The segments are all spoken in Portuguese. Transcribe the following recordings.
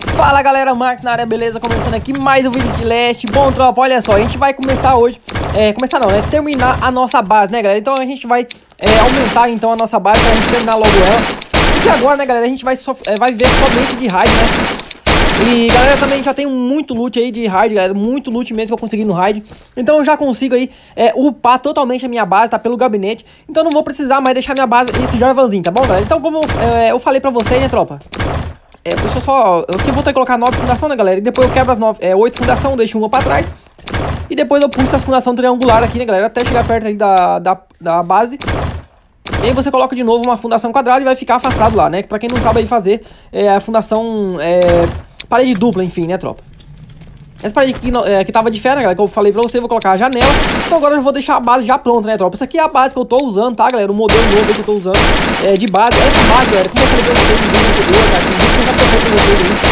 Fala galera, Marcos na área, beleza? Começando aqui mais um vídeo de Last. Bom, tropa, olha só, a gente vai começar hoje, terminar a nossa base, né galera? Então a gente vai aumentar então a nossa base pra gente terminar logo ela. Porque agora, né galera, a gente vai ver somente de raid, né? E galera, também já tenho muito loot aí de raid, galera, muito loot mesmo que eu consegui no raid. Então eu já consigo aí upar totalmente a minha base, tá? Pelo gabinete. Então não vou precisar mais deixar minha base, esse Jarvanzinho, tá bom galera? Então como eu falei pra vocês, né tropa? Deixa eu só... Eu vou ter que colocar 9 fundação, né, galera? E depois eu quebro as 8 fundação, deixo uma pra trás. E depois eu puxo as fundação triangular aqui, né, galera? Até chegar perto aí da base. E aí você coloca de novo uma fundação quadrada e vai ficar afastado lá, né? Pra quem não sabe aí fazer a fundação... parede dupla, enfim, né, tropa? Essa parede aqui que tava de fé, né, galera? Que eu falei pra você, vou colocar a janela. Então agora eu vou deixar a base já pronta, né, tropa? Essa aqui é a base que eu tô usando, tá, galera? O modelo novo que eu tô usando de base. Essa base, galera, como eu falei pra vocês no vídeo anterior, cara, tem vídeo que eu já postei pra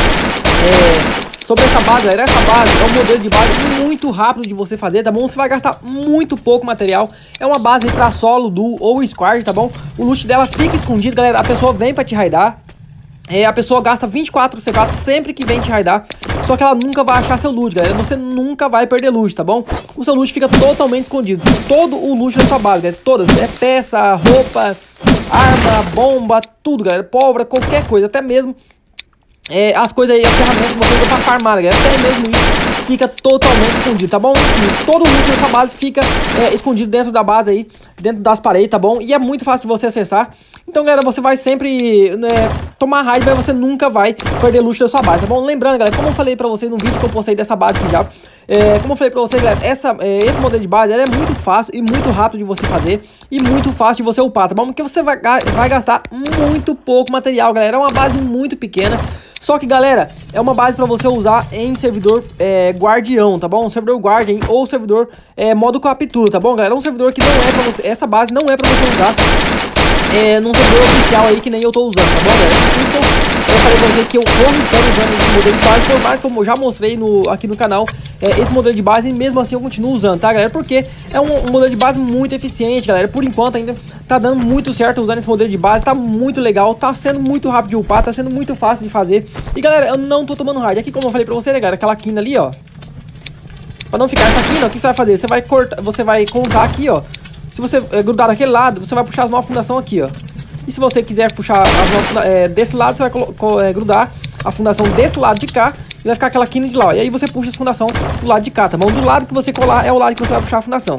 vocês aí. Sobre essa base, galera, essa base é um modelo de base muito rápido de você fazer, tá bom? Você vai gastar muito pouco material. É uma base aí pra solo, duo ou squad, tá bom? O loot dela fica escondido, galera. A pessoa vem pra te raidar. A pessoa gasta 24 C4 sempre que vem te raidar. Só que ela nunca vai achar seu loot, galera. Você nunca vai perder loot, tá bom? O seu loot fica totalmente escondido. Todo o loot da sua base, galera. Todas. Peça, roupa, arma, bomba, tudo, galera. Pólvora, qualquer coisa. Até mesmo as coisas aí, as ferramentas que você usa pra farmar, galera. Até mesmo isso fica totalmente escondido, tá bom? Enfim, todo o loot da sua base fica escondido dentro da base aí, dentro das paredes, tá bom? E é muito fácil de você acessar. Então, galera, você vai sempre tomar raid, mas você nunca vai perder loot da sua base, tá bom? Lembrando, galera, como eu falei pra vocês no vídeo que eu postei dessa base aqui já, como eu falei pra vocês, galera, esse modelo de base ela é muito fácil e muito rápido de você fazer e muito fácil de você upar, tá bom? Porque você vai gastar muito pouco material, galera. É uma base muito pequena. Só que, galera, é uma base pra você usar em servidor guardião, tá bom? Um servidor guardian ou servidor modo captura, tá bom, galera? É um servidor que não é pra você... Essa base não é pra você usar num servidor oficial aí que nem eu tô usando, tá bom, galera? Então, eu falei pra você que eu tô arriscando usando esse modelo de base, por mais como eu já mostrei aqui no canal, esse modelo de base, e mesmo assim eu continuo usando, tá, galera? Porque é um modelo de base muito eficiente, galera. Por enquanto ainda tá dando muito certo usando esse modelo de base, tá muito legal, tá sendo muito rápido de upar, tá sendo muito fácil de fazer. E, galera, eu não tô tomando raid. Aqui, como eu falei pra você, né, galera, aquela quina ali, ó. Pra não ficar essa quina, o que você vai fazer? Você vai contar aqui, ó. Se você grudar daquele lado, você vai puxar as 9 fundação aqui, ó. E se você quiser puxar as 9 desse lado, você vai grudar a fundação desse lado de cá e vai ficar aquela quina de lá. E aí você puxa a fundação do lado de cá, tá bom? Do lado que você colar é o lado que você vai puxar a fundação.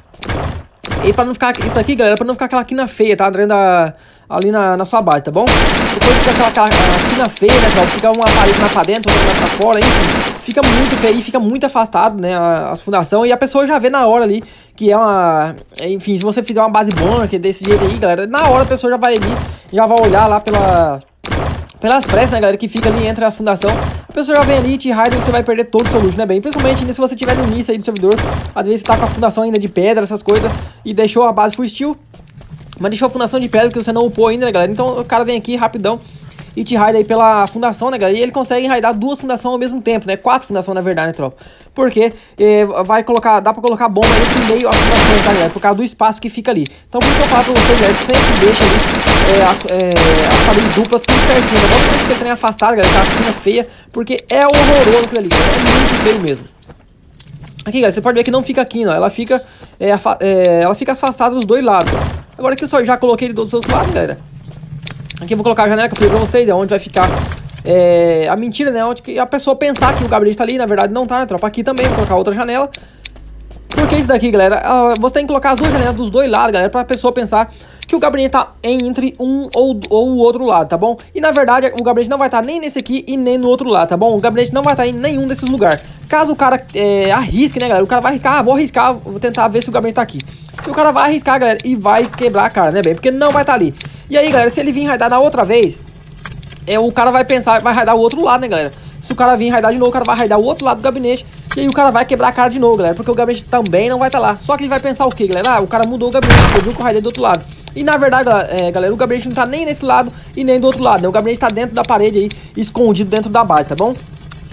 E pra não ficar isso daqui, galera, pra não ficar aquela quina feia, tá? Ali na sua base, tá bom? Depois fica aquela quina feia, né, pessoal? Fica uma parede mais pra dentro, outra mais pra fora, enfim. Fica muito feio, fica muito afastado, né, as fundações. E a pessoa já vê na hora ali que é uma... Enfim, se você fizer uma base boa, que é desse jeito aí, galera, na hora a pessoa já vai ali, já vai olhar lá pelas frestas, né, galera, que fica ali entre as fundações. A pessoa já vem ali e te raida e você vai perder todo o seu loot, né, bem? Principalmente se você tiver no início aí do servidor. Às vezes você tá com a fundação ainda de pedra, essas coisas, e deixou a base full steel, mas deixou a fundação de pedra que você não upou ainda, né, galera? Então o cara vem aqui rapidão e te raida aí pela fundação, né, galera? E ele consegue raidar 2 fundações ao mesmo tempo, né? 4 fundações, na verdade, né, tropa? Porque dá pra colocar bomba entre meio às fundações, tá, galera? Por causa do espaço que fica ali. Então, por isso que eu falo pra vocês, galera, sempre deixa ali as paredes duplas tudo certinho. Não deixa aquele trem afastado, galera, aquela quina feia, porque é horroroso aquilo ali, galera. É muito feio mesmo. Aqui, galera, você pode ver que não fica aqui, ó. Ela fica afastada dos dois lados, ó. Agora que eu já coloquei ele dos outros lados, galera. Aqui eu vou colocar a janela que eu falei pra vocês, onde vai ficar a mentira, né? Onde que a pessoa pensar que o gabinete tá ali, na verdade não tá, né, tropa? Aqui também, vou colocar outra janela. Porque isso daqui, galera, você tem que colocar as 2 janelas dos dois lados, galera, pra pessoa pensar que o gabinete tá entre um ou o outro lado, tá bom? E na verdade o gabinete não vai estar nem nesse aqui e nem no outro lado, tá bom? O gabinete não vai estar em nenhum desses lugares. Caso o cara arrisque, né, galera? O cara vai arriscar, vou arriscar, vou tentar ver se o gabinete tá aqui. E o cara vai arriscar, galera, e vai quebrar a cara, né, bem? Porque não vai estar ali. E aí, galera, se ele vir raidar da outra vez, o cara vai pensar, vai raidar o outro lado, né, galera? Se o cara vir raidar de novo, o cara vai raidar o outro lado do gabinete. E aí o cara vai quebrar a cara de novo, galera. Porque o gabinete também não vai estar lá. Só que ele vai pensar o quê, galera? Ah, o cara mudou o gabinete, porque viu que eu raidei do outro lado. E na verdade, galera, o gabinete não tá nem nesse lado e nem do outro lado, né? O gabinete tá dentro da parede aí, escondido dentro da base, tá bom?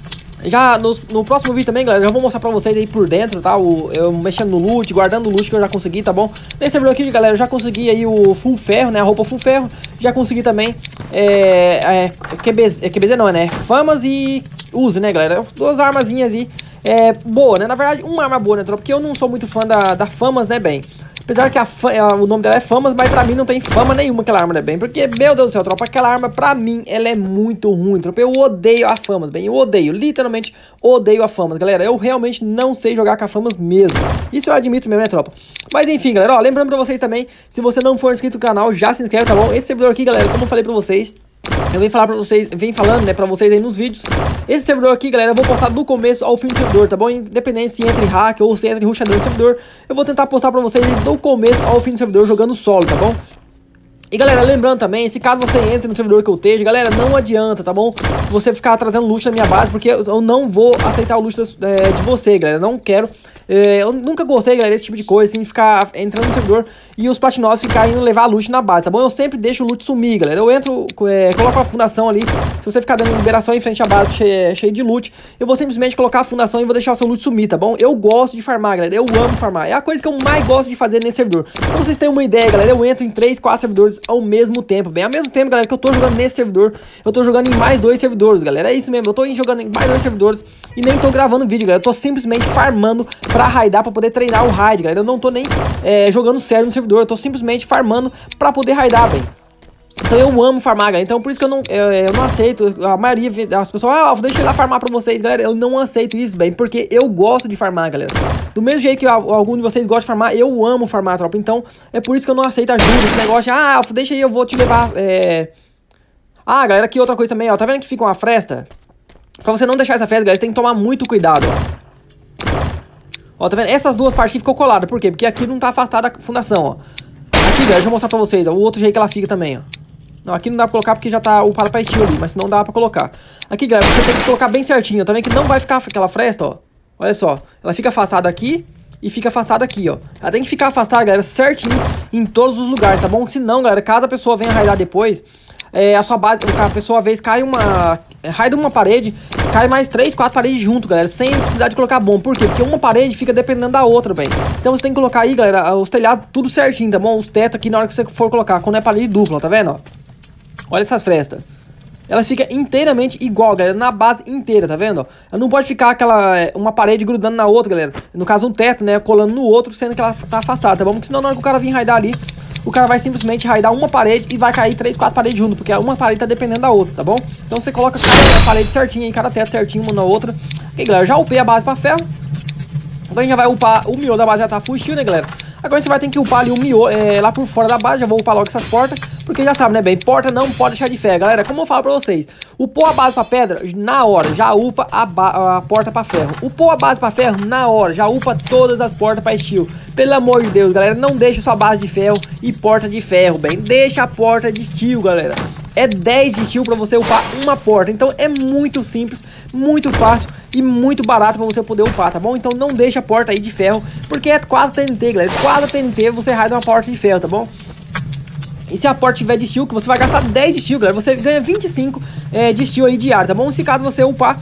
Já no próximo vídeo também, galera, já vou mostrar pra vocês aí por dentro, tá? Eu mexendo no loot, guardando o loot que eu já consegui, tá bom? Nesse servidor aqui, galera, eu já consegui aí o full ferro, né? A roupa full ferro. Já consegui também QBZ não, né? Famas e Uzi, né, galera? Duas armazinhas aí, boa, né? Na verdade, uma arma boa, né, tropa? Porque eu não sou muito fã da Famas, né, bem? Apesar que o nome dela é Famas, mas pra mim não tem fama nenhuma aquela arma, né, bem? Porque, meu Deus do céu, tropa, aquela arma pra mim, ela é muito ruim, tropa. Eu odeio a Famas, bem, eu odeio, literalmente odeio a Famas, galera. Eu realmente não sei jogar com a Famas mesmo. Isso eu admito mesmo, né, tropa? Mas enfim, galera, ó, lembrando pra vocês também, se você não for inscrito no canal, já se inscreve, tá bom? Esse servidor aqui, galera, como eu falei pra vocês, eu venho falar pra vocês, falando, né, pra vocês aí nos vídeos. Esse servidor aqui, galera, eu vou postar do começo ao fim do servidor, tá bom? Independente se entre hack ou se entre rushador do servidor, eu vou tentar postar pra vocês do começo ao fim do servidor jogando solo, tá bom? E galera, lembrando também, se caso você entre no servidor que eu esteja, galera, não adianta, tá bom? Você ficar trazendo loot na minha base, porque eu não vou aceitar o loot de você, galera, não quero. Eu nunca gostei, galera, desse tipo de coisa, assim, ficar entrando no servidor e os platinosos ficarem indo levar loot na base, tá bom? Eu sempre deixo o loot sumir, galera. Eu entro, coloco a fundação ali. Se você ficar dando liberação em frente à base cheio de loot, eu vou simplesmente colocar a fundação e vou deixar o seu loot sumir, tá bom? Eu gosto de farmar, galera. Eu amo farmar. É a coisa que eu mais gosto de fazer nesse servidor. Então vocês têm uma ideia, galera, eu entro em 3, 4 servidores ao mesmo tempo, bem? Ao mesmo tempo, galera, que eu tô jogando nesse servidor, eu tô jogando em mais 2 servidores, galera. É isso mesmo, eu tô jogando em mais 2 servidores e nem tô gravando vídeo, galera. Eu tô simplesmente farmando pra raidar, pra poder treinar o raid, galera. Eu não tô nem jogando sério no servidor, eu tô simplesmente farmando pra poder raidar, bem. Então eu amo farmar, galera. Então por isso que eu não aceito. A maioria das pessoas, deixa eu lá farmar pra vocês, galera. Eu não aceito isso, bem, porque eu gosto de farmar, galera. Do mesmo jeito que algum de vocês gosta de farmar, eu amo farmar, tropa. Então é por isso que eu não aceito ajuda, esse negócio de, deixa aí, eu vou te levar. Galera, aqui outra coisa também, ó. Tá vendo que fica uma fresta? Pra você não deixar essa fresta, galera, você tem que tomar muito cuidado, ó. Ó, tá vendo? Essas duas partes aqui ficou colada. Por quê? Porque aqui não tá afastada a fundação, ó. Aqui, galera, deixa eu mostrar pra vocês, ó. O outro jeito que ela fica também, ó. Não, aqui não dá pra colocar porque já tá upado pra estilo ali, mas senão dá pra colocar. Aqui, galera, você tem que colocar bem certinho, ó. Tá vendo que não vai ficar aquela fresta, ó. Olha só, ela fica afastada aqui e fica afastada aqui, ó. Ela tem que ficar afastada, galera, certinho em todos os lugares, tá bom? Senão, galera, caso a pessoa venha raidar depois, a sua base, a pessoa às vezes cai raida uma parede, cai mais 3, 4 paredes junto, galera, sem precisar de colocar bomba. Por quê? Porque uma parede fica dependendo da outra, bem. Então você tem que colocar aí, galera, os telhados tudo certinho, tá bom? Os tetos aqui na hora que você for colocar, quando é parede dupla, ó, tá vendo, ó? Olha essas frestas. Ela fica inteiramente igual, galera, na base inteira, tá vendo? Ela não pode ficar uma parede grudando na outra, galera. No caso, um teto, né, colando no outro, sendo que ela tá afastada, tá bom? Porque senão na hora que o cara vir raidar ali, o cara vai simplesmente raidar uma parede e vai cair 3, 4 paredes junto, porque uma parede tá dependendo da outra, tá bom? Então você coloca cada parede certinha, cada teto certinho uma na outra. E galera, já upei a base pra ferro. Agora a gente já vai upar, o miolo da base já tá full shield, né, galera? Agora você vai ter que upar ali o miolo lá por fora da base. Já vou upar logo essas portas, porque já sabe, né, bem? Porta não pode deixar de ferro, galera. Como eu falo pra vocês, upou a base pra pedra, na hora, já upa a porta pra ferro. Upou a base pra ferro, na hora, já upa todas as portas pra steel. Pelo amor de Deus, galera, não deixa sua base de ferro e porta de ferro, bem. Deixa a porta de steel, galera. É 10 de steel pra você upar uma porta. Então é muito simples, muito fácil e muito barato pra você poder upar, tá bom? Então não deixa a porta aí de ferro, porque é 4 TNT, galera. 4 TNT você raida uma porta de ferro, tá bom? E se a porta tiver de steel, que você vai gastar 10 de steel, galera, você ganha 25 de steel aí diário, tá bom? Se caso você upar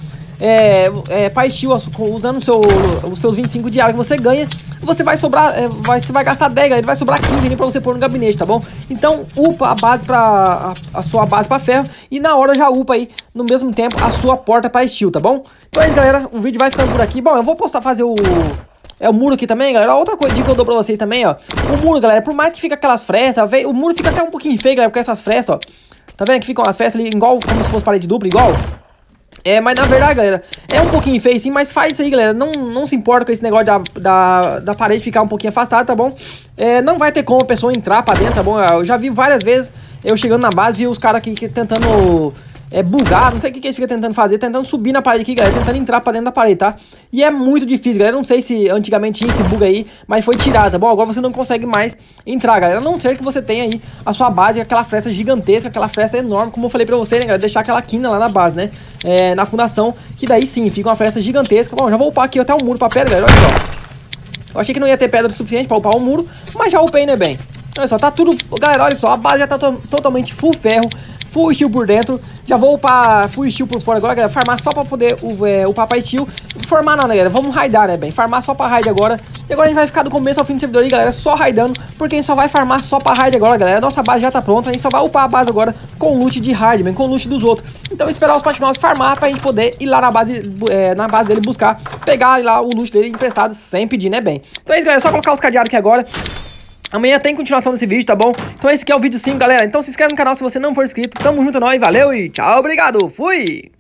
pra steel, usando os seus 25 diários que você ganha, você vai sobrar, você vai gastar 10, galera, vai sobrar 15 ali pra você pôr no gabinete, tá bom? Então upa a base a sua base pra ferro e na hora já upa aí, no mesmo tempo, a sua porta pra steel, tá bom? Então é isso, galera, o vídeo vai ficando por aqui. Bom, eu vou fazer o muro aqui também, galera. Outra coisa que eu dou pra vocês também, ó. O muro, galera, por mais que fica aquelas frestas, o muro fica até um pouquinho feio, galera, porque essas frestas, ó. Tá vendo que ficam as frestas ali igual, como se fosse parede dupla, igual? Mas na verdade, galera, é um pouquinho feio sim, mas faz isso aí, galera. Não se importa com esse negócio da parede ficar um pouquinho afastada, tá bom? Não vai ter como a pessoa entrar pra dentro, tá bom? Eu já vi várias vezes, eu chegando na base, vi os caras aqui tentando bugar, não sei o que eles ficam tentando fazer, tentando subir na parede aqui, galera, tentando entrar pra dentro da parede, tá? E é muito difícil, galera, não sei se antigamente tinha esse bug aí, mas foi tirado, tá bom? Agora você não consegue mais entrar, galera, a não ser que você tenha aí a sua base, aquela fresta gigantesca, aquela fresta enorme, como eu falei pra você, né, galera, deixar aquela quina lá na base, né, na fundação, que daí sim, fica uma fresta gigantesca. Bom, já vou upar aqui até o muro pra pedra, galera, olha só. Eu achei que não ia ter pedra o suficiente pra upar o muro, mas já upei, né, bem? Olha só, tá tudo, galera, olha só, a base já tá totalmente full ferro, full steel por dentro. Já vou upar full steel por fora agora, galera. Farmar só pra poder upar pra steel. Formar não, né, galera? Vamos raidar, né, bem? Farmar só pra raid agora. E agora a gente vai ficar do começo ao fim do servidor aí, galera, só raidando. Porque a gente só vai farmar só pra raid agora, galera. Nossa base já tá pronta. A gente só vai upar a base agora com loot de raid, bem, com loot dos outros. Então esperar os Patimouse farmar pra gente poder ir lá na base dele buscar, pegar lá o loot dele emprestado sem pedir, né, bem? Então é isso, galera. É só colocar os cadeados aqui agora. Amanhã tem continuação desse vídeo, tá bom? Então esse aqui é o vídeo 5, galera. Então se inscreve no canal se você não for inscrito. Tamo junto, nós. Valeu e tchau, obrigado. Fui!